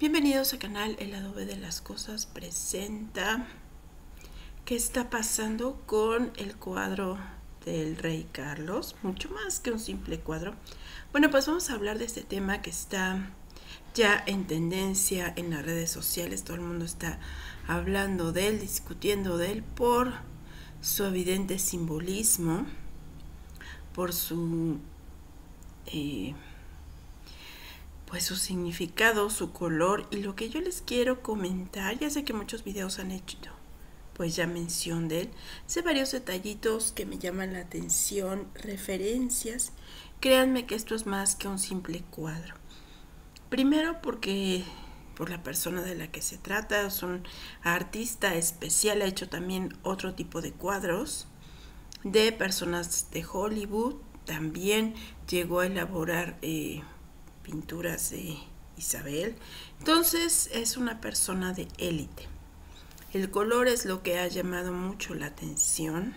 Bienvenidos al canal El Lado B de las Cosas presenta qué está pasando con el cuadro del Rey Carlos, mucho más que un simple cuadro. Bueno, pues vamos a hablar de este tema que está ya en tendencia en las redes sociales. Todo el mundo está hablando de él, discutiendo de él por su evidente simbolismo, por su pues su significado, su color. Y lo que yo les quiero comentar, ya sé que muchos videos han hecho pues ya mención de él, sé varios detallitos que me llaman la atención, referencias. Créanme que esto es más que un simple cuadro. Primero porque por la persona de la que se trata, es un artista especial, ha hecho también otro tipo de cuadros de personas de Hollywood, también llegó a elaborar pinturas de Isabel. Entonces es una persona de élite. El color es lo que ha llamado mucho la atención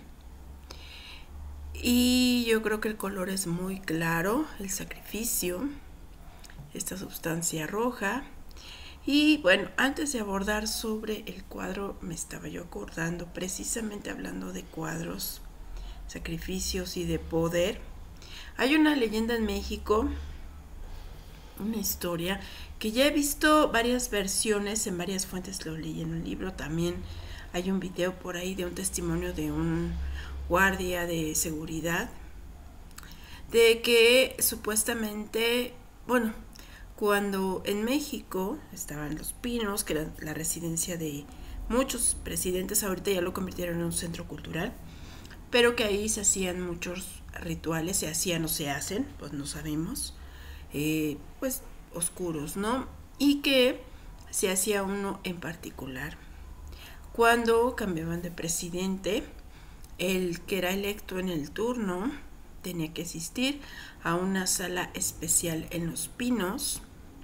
y yo creo que el color es muy claro, el sacrificio, esta sustancia roja. Y bueno, antes de abordar sobre el cuadro, me estaba yo acordando, precisamente hablando de cuadros, sacrificios y de poder. Hay una leyenda en México, una historia que ya he visto varias versiones en varias fuentes, lo leí en un libro, también hay un video por ahí de un testimonio de un guardia de seguridad, de que supuestamente, bueno, cuando en México estaban Los Pinos, que era la residencia de muchos presidentes, ahorita ya lo convirtieron en un centro cultural, pero que ahí se hacían muchos rituales, se hacían o se hacen, pues no sabemos, pues oscuros, ¿no? Y que se hacía uno en particular. Cuando cambiaban de presidente, el que era electo en el turno tenía que asistir a una sala especial en Los Pinos.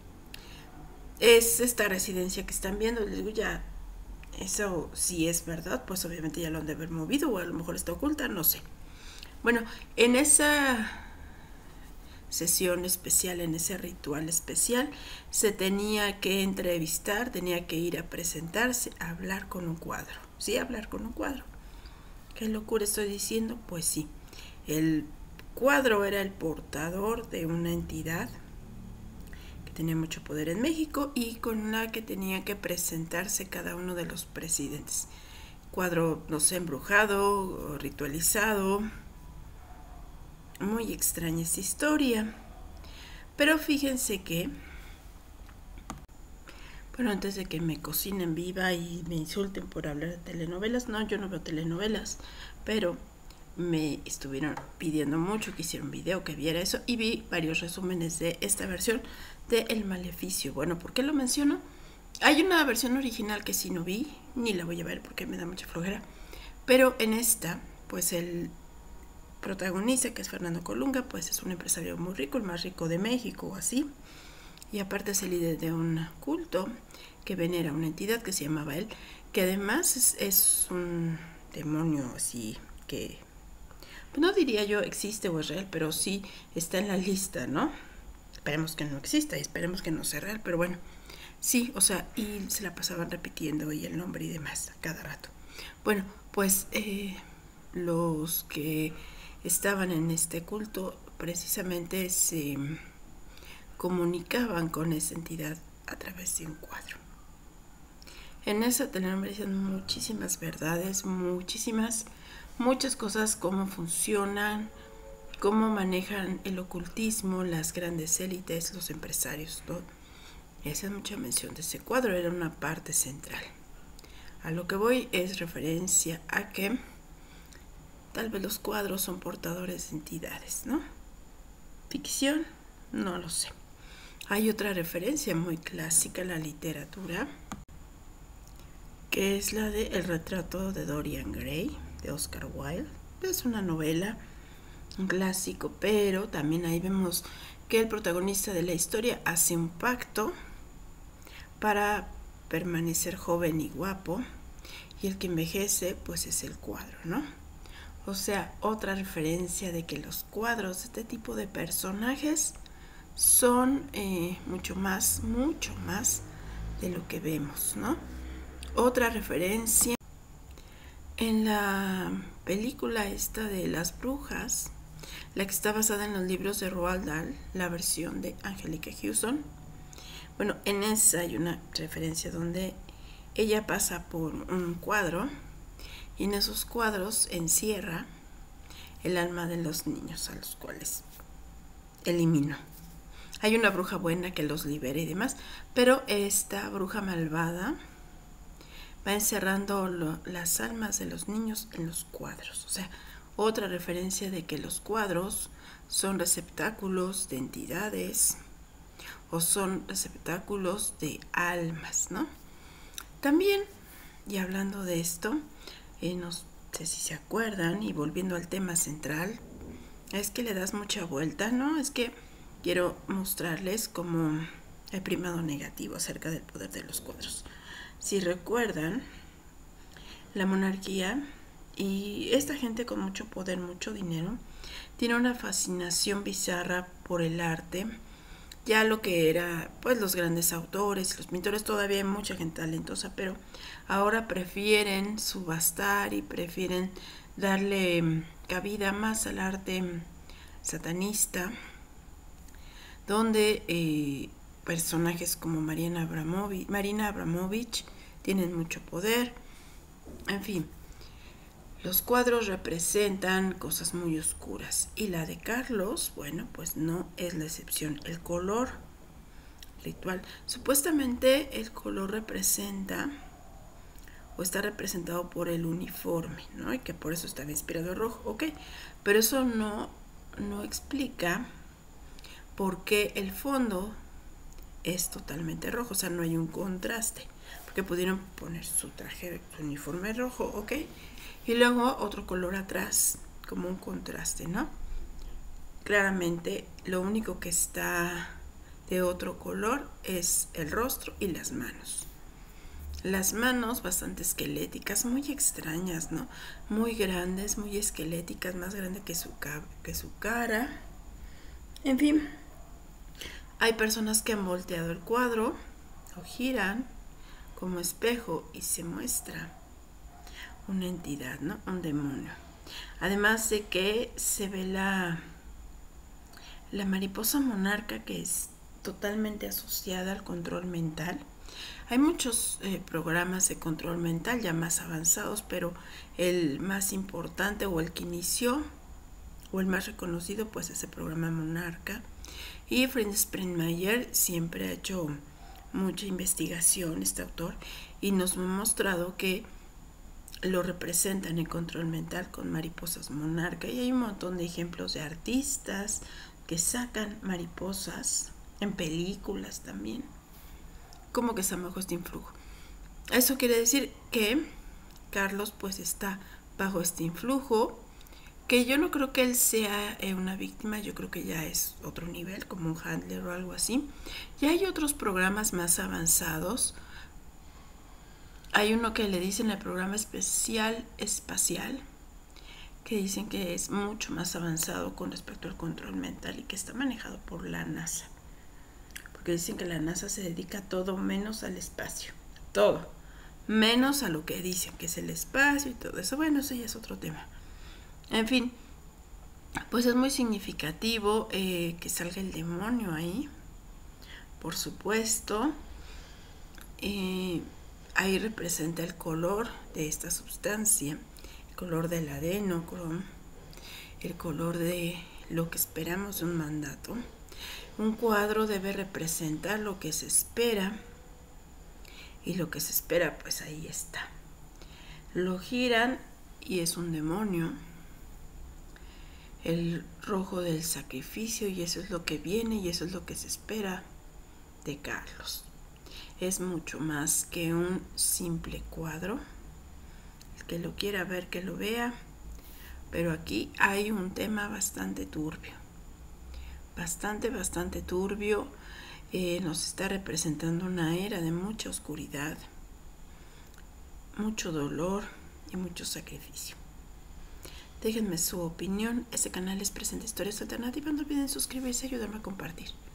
Es esta residencia que están viendo, les digo, ya eso si es verdad, pues obviamente ya lo han de haber movido o a lo mejor está oculta, no sé. Bueno, en esa sesión especial, en ese ritual especial, se tenía que entrevistar, tenía que ir a presentarse, a hablar con un cuadro. Sí, hablar con un cuadro. ¿Qué locura estoy diciendo? Pues sí, el cuadro era el portador de una entidad que tenía mucho poder en México y con la que tenía que presentarse cada uno de los presidentes. Cuadro, no sé, embrujado, ritualizado. Muy extraña esta historia. Pero fíjense que, bueno, antes de que me cocinen viva y me insulten por hablar de telenovelas, no, yo no veo telenovelas, pero me estuvieron pidiendo mucho que hiciera un video, que viera eso, y vi varios resúmenes de esta versión de El Maleficio. Bueno, ¿por qué lo menciono? Hay una versión original que sí no vi, ni la voy a ver porque me da mucha flojera, pero en esta, pues el protagonista, que es Fernando Colunga, pues es un empresario muy rico, el más rico de México o así, y aparte es el líder de un culto que venera una entidad que se llamaba él, que además es un demonio así que, pues no diría yo existe o es real, pero sí está en la lista, ¿no? Esperemos que no exista y esperemos que no sea real, pero bueno, sí, o sea, y se la pasaban repitiendo y el nombre y demás a cada rato. Bueno, pues los que estaban en este culto precisamente se comunicaban con esa entidad a través de un cuadro. En esa telenovela dicen muchísimas verdades, muchas cosas, cómo funcionan, cómo manejan el ocultismo, las grandes élites, los empresarios, todo. Y hacen mucha mención de ese cuadro, era una parte central. A lo que voy es referencia a que tal vez los cuadros son portadores de entidades, ¿no? ¿Ficción? No lo sé. Hay otra referencia muy clásica en la literatura, que es la de El retrato de Dorian Gray, de Oscar Wilde. Es una novela, un clásico, pero también ahí vemos que el protagonista de la historia hace un pacto para permanecer joven y guapo, y el que envejece pues es el cuadro, ¿no? O sea, otra referencia de que los cuadros de este tipo de personajes son mucho más de lo que vemos, ¿no? Otra referencia, en la película esta de las brujas, la que está basada en los libros de Roald Dahl, la versión de Angelica Houston, bueno, en esa hay una referencia donde ella pasa por un cuadro y en esos cuadros encierra el alma de los niños a los cuales eliminó. Hay una bruja buena que los libera y demás, pero esta bruja malvada va encerrando las almas de los niños en los cuadros. O sea, otra referencia de que los cuadros son receptáculos de entidades o son receptáculos de almas, ¿no? También, y hablando de esto, no sé si se acuerdan, y volviendo al tema central, es que le das mucha vuelta, ¿no? Es que quiero mostrarles como el primado negativo acerca del poder de los cuadros. Si recuerdan, la monarquía y esta gente con mucho poder, mucho dinero, tiene una fascinación bizarra por el arte. Ya lo que era, pues, los grandes autores, los pintores, todavía hay mucha gente talentosa, pero ahora prefieren subastar y prefieren darle cabida más al arte satanista, donde personajes como Marina Abramovich tienen mucho poder. En fin, los cuadros representan cosas muy oscuras y la de Carlos, bueno, pues no es la excepción. El color ritual, supuestamente el color representa o está representado por el uniforme, ¿no? Y que por eso estaba inspirado en rojo, ok, pero eso no explica por qué el fondo es totalmente rojo, o sea, no hay un contraste, porque pudieron poner su traje, su uniforme rojo, ok, y luego otro color atrás, como un contraste, ¿no? Claramente lo único que está de otro color es el rostro y las manos. Las manos bastante esqueléticas, muy extrañas, ¿no? Muy grandes, muy esqueléticas, más grandes que su cara. En fin, hay personas que han volteado el cuadro o giran como espejo y se muestra una entidad, ¿no? Un demonio. Además de que se ve la mariposa monarca, que es totalmente asociada al control mental. Hay muchos programas de control mental ya más avanzados, pero el más importante o el que inició o el más reconocido pues es el programa Monarca. Y Fritz Springmeier siempre ha hecho mucha investigación, este autor, y nos ha mostrado que lo representan en control mental con mariposas monarca, y hay un montón de ejemplos de artistas que sacan mariposas en películas también, como que están bajo este influjo. Eso quiere decir que Carlos pues está bajo este influjo, que yo no creo que él sea una víctima, yo creo que ya es otro nivel, como un handler o algo así. Ya hay otros programas más avanzados. Hay uno que le dicen el programa especial espacial, que dicen que es mucho más avanzado con respecto al control mental y que está manejado por la NASA. Porque dicen que la NASA se dedica a todo menos al espacio. Todo. Menos a lo que dicen que es el espacio y todo eso. Bueno, eso ya es otro tema. En fin, pues es muy significativo que salga el demonio ahí. Por supuesto. Ahí representa el color de esta sustancia, el color del adenocrom, el color de lo que esperamos de un mandato. Un cuadro debe representar lo que se espera, y lo que se espera pues ahí está. Lo giran y es un demonio, el rojo del sacrificio, y eso es lo que viene y eso es lo que se espera de Carlos. Es mucho más que un simple cuadro. El que lo quiera ver, que lo vea. Pero aquí hay un tema bastante turbio. Bastante turbio. Nos está representando una era de mucha oscuridad, mucho dolor y mucho sacrificio. Déjenme su opinión. Este canal es Presenta Historias Alternativas. No olviden suscribirse y ayudarme a compartir.